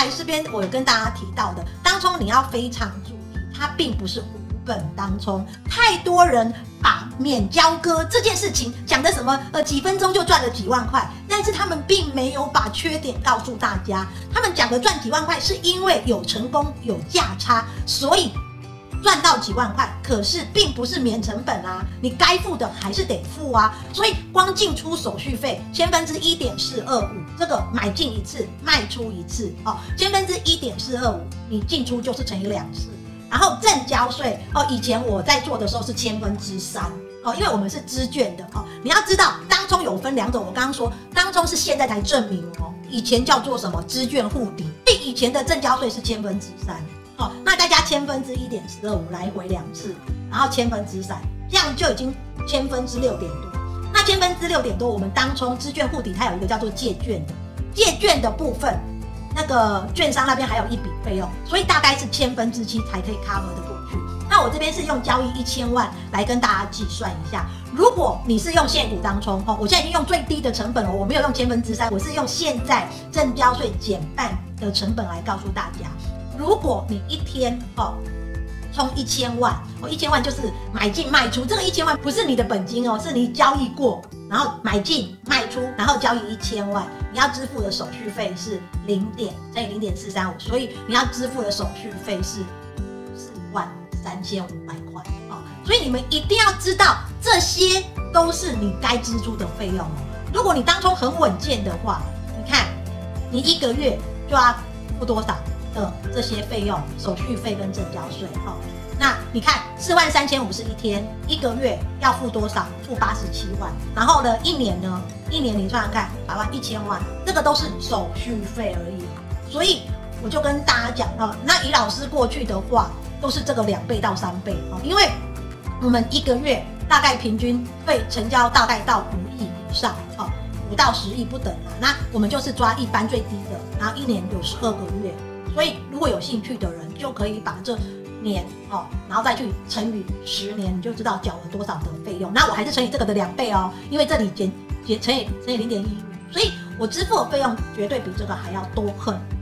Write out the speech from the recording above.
来这边我有跟大家提到的，当冲你要非常注意，它并不是无本当冲。太多人把免交割这件事情讲的什么几分钟就赚了几万块，但是他们并没有把缺点告诉大家。他们讲的赚几万块是因为有成功有价差，所以赚到几万块，可是并不是免成本啊，你该付的还是得付啊。所以光进出手续费1/1000.425，这个买进一次卖出一次哦，1/1000.425，你进出就是乘以2次。然后证交税哦，以前我在做的时候是3/1000哦，因为我们是资券的哦。你要知道，当冲有分2种，我刚刚说当冲是现在才证明哦，以前叫做什么资券互抵，以前的证交税是3/1000。哦，那再加1/1000.425来回2次，然后3/1000，这样就已经6/1000点多。那6/1000点多，我们当冲资券互抵，它有一个叫做借券的，借券的部分，那个券商那边还有一笔费用，所以大概是7/1000才可以 cover 的过去。那我这边是用交易1000万来跟大家计算一下，如果你是用现股当冲哦，我现在已经用最低的成本了，我没有用3/1000，我是用现在证交税减半的成本来告诉大家。如果你一天冲1000万，1000万就是买进卖出，这个1000万不是你的本金哦，是你交易过，然后买进卖出，然后交易1000万，你要支付的手续费是0点乘以0.435，所以你要支付的手续费是43500块哦。所以你们一定要知道，这些都是你该支出的费用哦。如果你当冲很稳健的话，你看你1个月就要付多少？这些费用，手续费跟证交税那你看43500是一天，1个月要付多少？付87万。然后呢，一年呢？一年你算算看，100万、1000万，这个都是手续费而已。所以我就跟大家讲那以老师过去的话，都是这个2倍到3倍因为我们1个月大概平均会成交大概到5亿以上5到10亿不等那我们就是抓一般最低的，然后一年有12个月。所以如果有兴趣的人，就可以把这年然后再去乘以10年，你就知道缴了多少的费用。那我还是乘以这个的2倍因为这里乘以0.15，所以我支付的费用绝对比这个还要多很